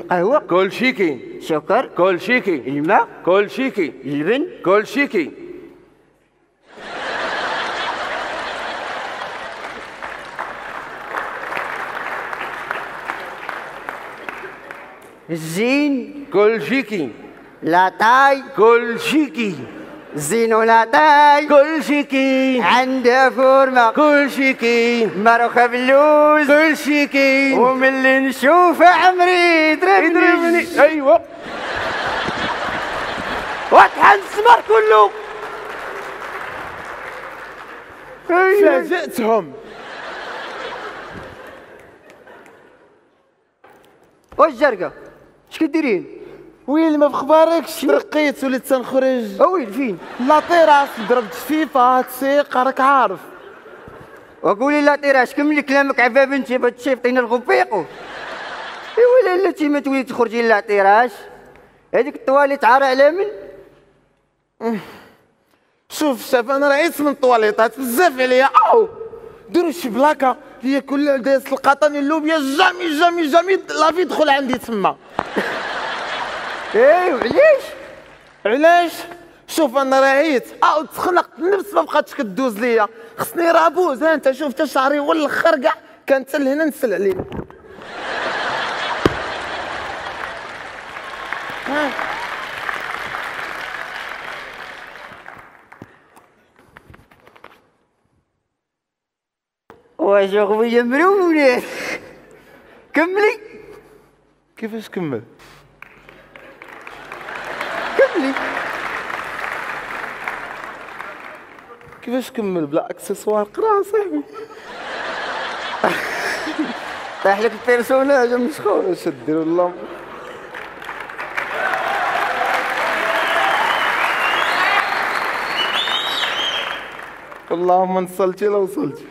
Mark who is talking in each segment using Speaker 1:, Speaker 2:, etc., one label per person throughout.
Speaker 1: القهوة
Speaker 2: كل شي كاين.
Speaker 1: السكر
Speaker 2: كل شي كاين.
Speaker 1: الماء
Speaker 2: كل شي كاين.
Speaker 1: اللبن
Speaker 2: كل شي كاين.
Speaker 1: الزين
Speaker 2: كل شي كاين.
Speaker 1: لاطاي
Speaker 2: كل شي كاين.
Speaker 1: زين ولاطاي
Speaker 2: كل شي كاين.
Speaker 1: عندها فورمة
Speaker 2: كل شي كاين.
Speaker 1: مروخة باللوز
Speaker 2: كل شي كاين.
Speaker 1: وملي نشوفها عمري يضربني.
Speaker 2: ايوا وطحن السمر كله. فاجأتهم.
Speaker 1: واش جرقة اش كديرين؟
Speaker 3: ويلي ما بخباركش ترقيت وليت تنخرج.
Speaker 1: وين فين؟
Speaker 3: لا طيراس ضربت فيفا تسيق راك عارف.
Speaker 1: وقولي لا طيراش كملي كلامك عفا بنتي باش تشيفطينا الغفيقو. ايوا لا ما تولي تخرجي لا طيراش هذيك الطواليت عار على من؟
Speaker 3: شوف شاف انا رعيت من الطواليطات بزاف عليا. او ديروا شي بلاكه هي كل دايس القطن اللوبيا جامي لافي دخل عندي تما.
Speaker 1: ايه وعلاش؟
Speaker 3: علاش؟ شوف انا رعيت تخنقت النفس ما بقاتش كدوز ليا. خصني رابوز. ها انت شفت شعري والاخر كاع كان حتى لهنا نسل عليه.
Speaker 1: واش اخويا مرونة كملي.
Speaker 3: كيفاش كمل؟
Speaker 1: كملي
Speaker 3: كيفاش كمل بلا اكسسوار؟ قرا صاحبي.
Speaker 1: طايح لك البيرسوناج مسخون.
Speaker 3: اش دير والله. اللهم نصلتي لو وصلتي.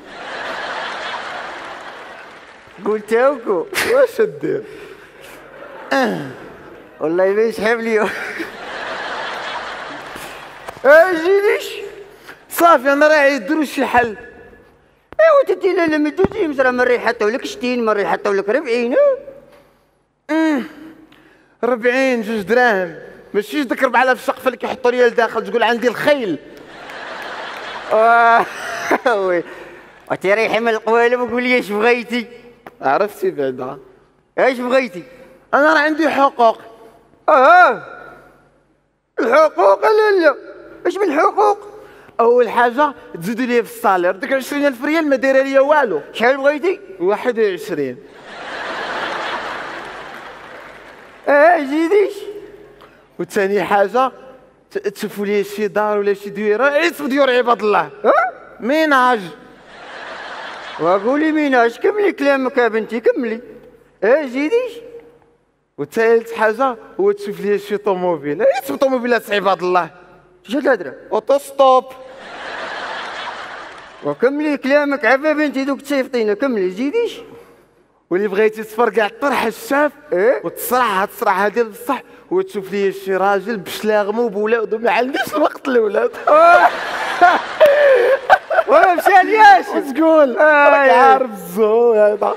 Speaker 1: قلت اوكو
Speaker 3: واش دير؟
Speaker 1: والله ما يسحب لي. اجينيش
Speaker 3: صافي انا راعي ديروا شي حل.
Speaker 1: ايوا تدينا لما دوزي مزرعة مرة يحطوا لك 60 مرة يحطوا لك 40.
Speaker 3: 40 جوج دراهم ماشي ديك 4000 في الشقفه اللي كيحطوا لي لداخل تقول عندي الخيل.
Speaker 1: وي وتريحي من القوالب وقول لي اش بغيتي.
Speaker 3: عرفتي بعدا
Speaker 1: اش بغيتي؟
Speaker 3: انا راه عندي حقوق.
Speaker 1: الحقوق لا اش من حقوق؟
Speaker 3: اول حاجه تزيدوا لي في الصالير. ديك 20000 ريال ما دايره ليا والو.
Speaker 1: شحال بغيتي؟
Speaker 3: 21.
Speaker 1: زيديش.
Speaker 3: وثاني حاجه تشوفوا لي شي دار ولا شي دويره عيط ديور عباد الله. ميناج.
Speaker 1: وقولي ميناج. كملي كلامك يا بنتي كملي. زيديش.
Speaker 3: وثالث حاجه هو تشوف لي شي طوموبيل. عيط طوموبيلات عباد الله.
Speaker 1: شو الهدرة؟
Speaker 3: اوتو ستوب.
Speaker 1: وكملي كلامك عفا بنتي دوك تصيفطينا. كملي زيديش.
Speaker 3: واللي بغيتي تفرقع الطرح الشاف تصرعها ديال بصح وتشوف لي شي راجل بشلاغمو بولادو. ما عنديش الوقت الاولاد.
Speaker 1: وما مشالياش.
Speaker 3: واش تقول؟ راك عارف الزو هذا.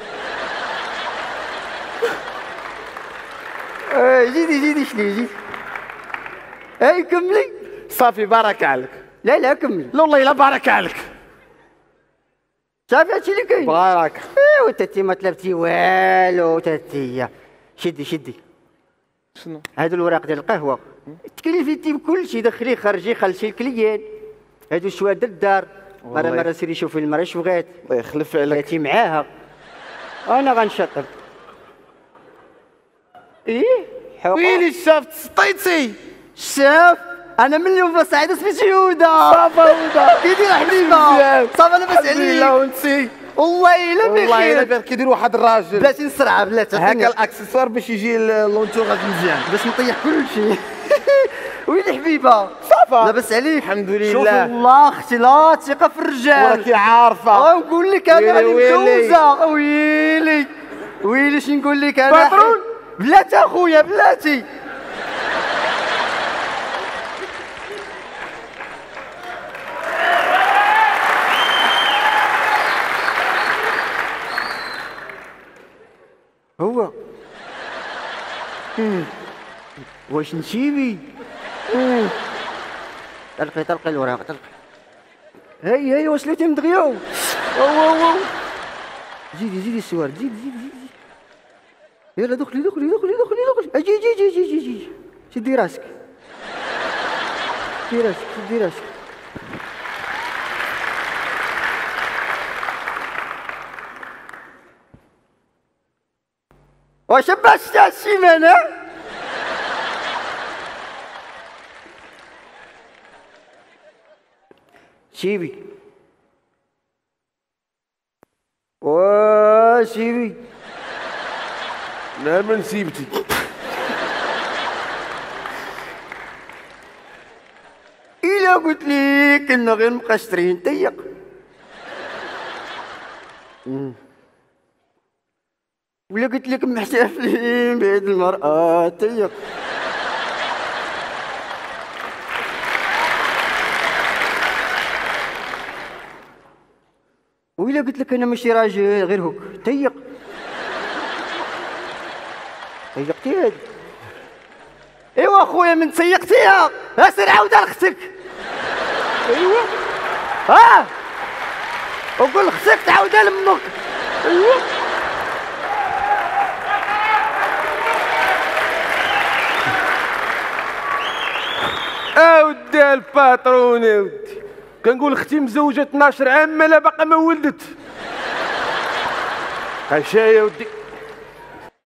Speaker 1: زيدي شنو زيد. كملي.
Speaker 3: صافي بارك عليك.
Speaker 1: لا كملي.
Speaker 3: لا والله الا بارك عليك.
Speaker 1: صافي هادشي اللي كاين.
Speaker 3: بارك.
Speaker 1: وتاتي ما طلبتي والو. تاتي شدي
Speaker 3: شنو؟
Speaker 1: هادو الوراق ديال القهوه تكلفتي بكلشي. دخلي خرجي خلشي الكليان. هادو الشواد الدار. مرة سيري شوفي المرا اش بغات.
Speaker 3: الله يخلف عليك.
Speaker 1: بغيتي معاها انا غنشطب. حقوق.
Speaker 3: ويلي الشاف سطيتي.
Speaker 1: شاف انا من اليوم بصعيد سميتي هدى.
Speaker 3: صافا هدى
Speaker 1: كيدير حبيبه؟ صافا لاباس عليك؟
Speaker 3: لا وانتي
Speaker 1: والله الا بخير.
Speaker 3: والله الا بان كيدير واحد الراجل.
Speaker 1: بلاتي نسرعه بلاتي.
Speaker 3: هكا الاكسسوار باش يجي لونتوراج مزيان
Speaker 1: باش نطيح كلشي. ويلي حبيبه
Speaker 3: صافا
Speaker 1: لاباس عليك؟
Speaker 3: الحمد لله.
Speaker 1: شوف والله اختي لا ثقه في الرجال.
Speaker 3: وراكي عارفه.
Speaker 1: نقول لك انا راني متجوزه. ويلي شنو نقول لك انا
Speaker 3: باترون.
Speaker 1: بلاتي اخويا بلاتي. هو واش نسيبي؟ طلقي الوراق طلقي. هاي وصلتي من دغيا. أو زيدي السوار زيدي. يلا دخلي. اجي. شدي راسك. واش باش تاع السيمانة؟ سيبي. سيبي.
Speaker 2: لا ما نسيبتي.
Speaker 1: إلا قلت لك إنه غير مقشرين تيق. ولا قلت لك محتفلين بيد المرأة تيق. وإلا قلت لك أنا ماشي راجل غير هوك تيق. تيقتي هادي. ايوا اخويا من تسيقتيها اسير عاودها لختك. ايوا وقول لختك تعاودها لامك. ايوا
Speaker 2: اودي الباترون اودي كنقول اختي مزوجه 12 عام مالا باقا ما ولدت. عشايا ودي